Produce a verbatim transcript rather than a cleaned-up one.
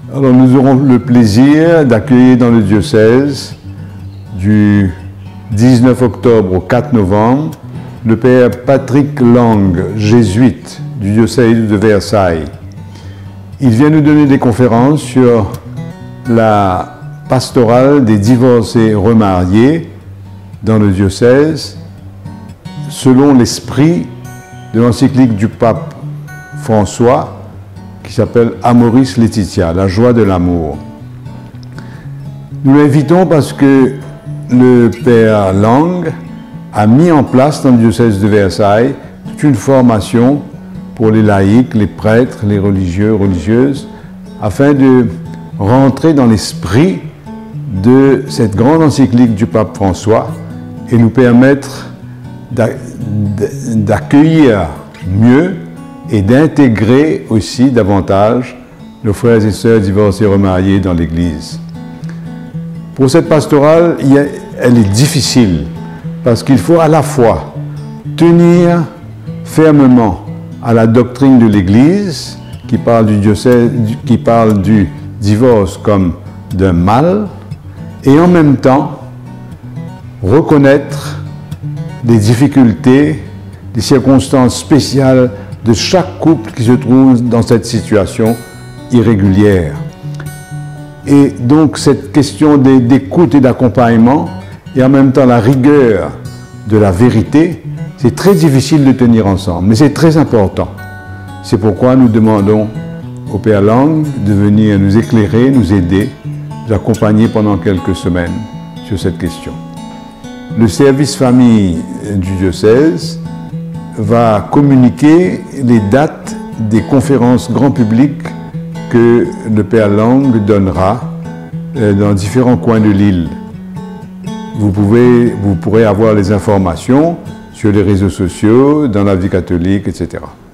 Alors nous aurons le plaisir d'accueillir dans le diocèse du dix-neuf octobre au quatre novembre le père Patrick Lang, jésuite du diocèse de Versailles. Il vient nous donner des conférences sur la pastorale des divorcés remariés dans le diocèse selon l'esprit de l'encyclique du pape François qui s'appelle Amoris Laetitia, la joie de l'amour. Nous l'invitons parce que le père Lang a mis en place dans le diocèse de Versailles toute une formation pour les laïcs, les prêtres, les religieux, religieuses, afin de rentrer dans l'esprit de cette grande encyclique du pape François et nous permettre d'accueillir mieux et d'intégrer aussi davantage nos frères et sœurs divorcés remariés dans l'Église. Pour cette pastorale, elle est difficile parce qu'il faut à la fois tenir fermement à la doctrine de l'Église qui parle du diocèse, qui parle du divorce comme d'un mal, et en même temps reconnaître les difficultés, les circonstances spéciales de chaque couple qui se trouve dans cette situation irrégulière. Et donc cette question d'écoute et d'accompagnement, et en même temps la rigueur de la vérité, c'est très difficile de tenir ensemble, mais c'est très important. C'est pourquoi nous demandons au père Lang de venir nous éclairer, nous aider, nous accompagner pendant quelques semaines sur cette question. Le service famille du diocèse va communiquer les dates des conférences grand public que le père Lang donnera dans différents coins de l'île. Vous, pouvez, vous pourrez avoir les informations sur les réseaux sociaux, dans la vie catholique, et cetera.